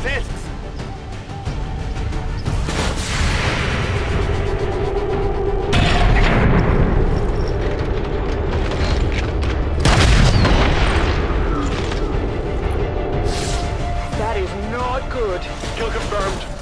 That's it! That is not good. Kill confirmed.